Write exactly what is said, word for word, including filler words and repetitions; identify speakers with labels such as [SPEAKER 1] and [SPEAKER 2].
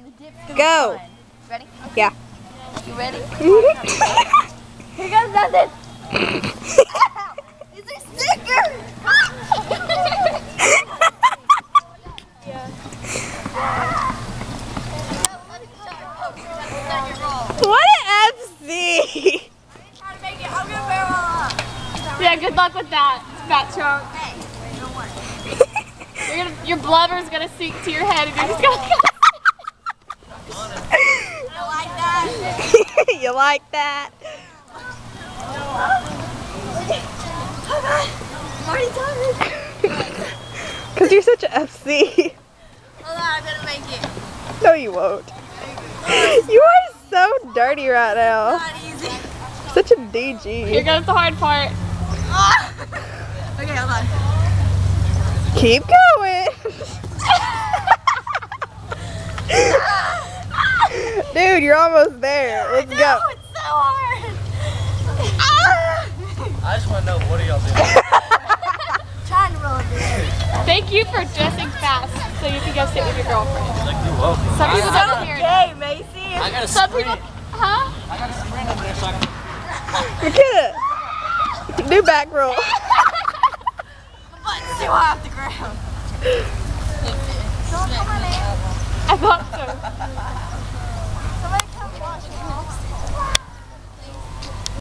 [SPEAKER 1] and the dip's gonna
[SPEAKER 2] Go.
[SPEAKER 1] be fun. Ready?
[SPEAKER 2] Yeah.
[SPEAKER 1] You ready? Here goes nothing. These are stickers.
[SPEAKER 2] What an F C!
[SPEAKER 1] Try to make it. I'm gonna barrel up.
[SPEAKER 3] Yeah, good luck with that, fat chunk.
[SPEAKER 1] Hey, don't worry.
[SPEAKER 3] You're gonna, your blubber's gonna sink to your head and you're just gonna...
[SPEAKER 1] I like that.
[SPEAKER 2] You like that?
[SPEAKER 1] I'm already done.
[SPEAKER 2] Because you're such an F C.
[SPEAKER 1] Hold on, I'm gonna make it.
[SPEAKER 2] No, you won't. You are so dirty right now.
[SPEAKER 1] Not easy.
[SPEAKER 2] Such a D G.
[SPEAKER 3] Here goes the hard part.
[SPEAKER 1] Okay, hold on.
[SPEAKER 2] Keep going. Dude, you're almost there. Let's
[SPEAKER 1] No,
[SPEAKER 2] go.
[SPEAKER 1] it's so hard.
[SPEAKER 4] I just want to know, what are y'all doing?
[SPEAKER 1] Trying to roll it.
[SPEAKER 3] Thank you for dressing fast so you can go sit with your girlfriend.
[SPEAKER 4] Like, you're welcome.
[SPEAKER 3] Some people don't hear that.
[SPEAKER 1] Okay, Macy.
[SPEAKER 4] I got a
[SPEAKER 3] Some
[SPEAKER 4] sprint.
[SPEAKER 3] people, huh?
[SPEAKER 4] I got a sprint in there, so I can...
[SPEAKER 2] Mckenna, do back roll.
[SPEAKER 1] The button's too high off the ground. Don't come on in.
[SPEAKER 3] I thought so.
[SPEAKER 1] Somebody come watch me.